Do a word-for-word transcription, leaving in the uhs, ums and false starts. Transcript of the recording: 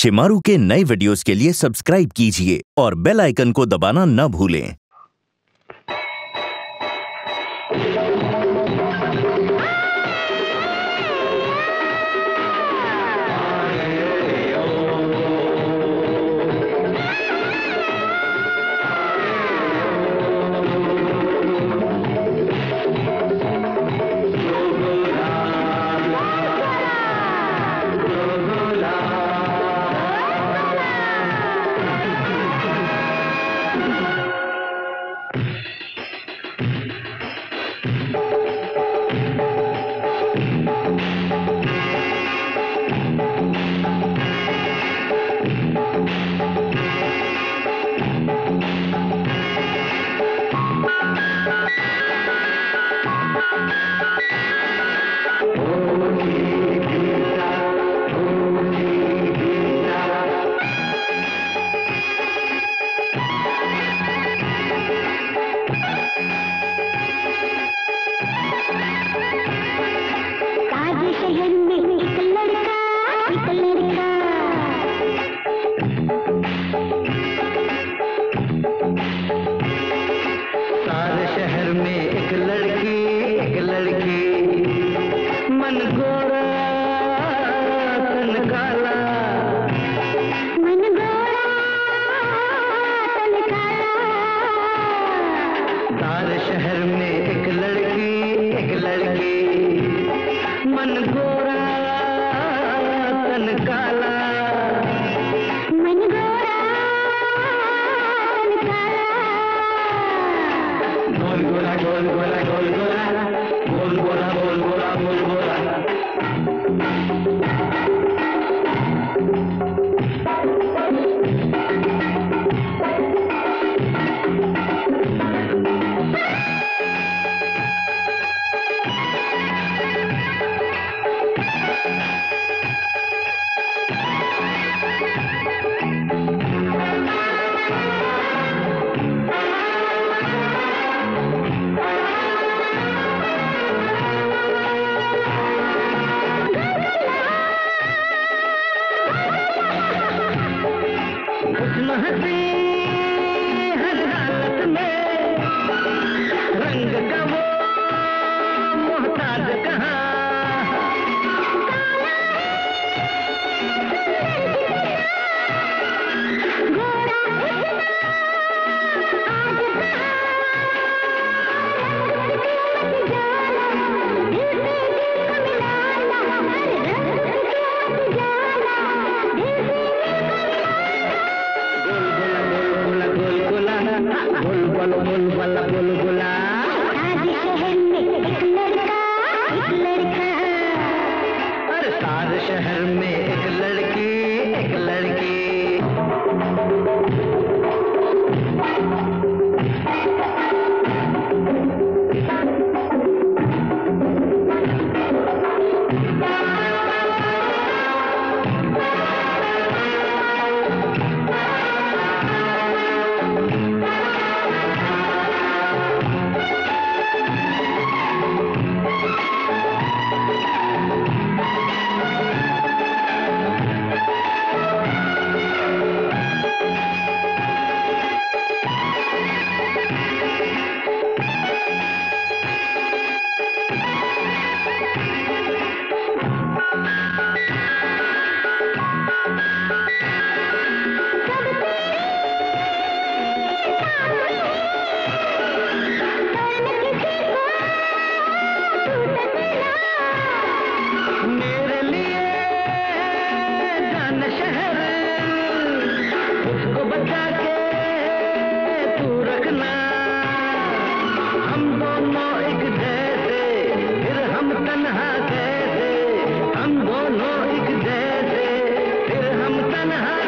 शिमारू के नए वीडियोस के लिए सब्सक्राइब कीजिए और बेल आइकन को दबाना न भूलें। शहर में एक लड़की, एक लड़की, मन गोरा तन काला, मन गोरा तन काला, गोल गोला गोल गोला गोल गोला, गोल गोला गोल गोला गोल गोला। हंसी हर हालत में रंग का वो मोहताज कहाँ, बुलबुला बुलबुला। आज शहर में एक लड़का, एक लड़का, अरे सारे शहर में एक लड़की, एक लड़की। हम दोनों एक जैसे, फिर हम तन्हा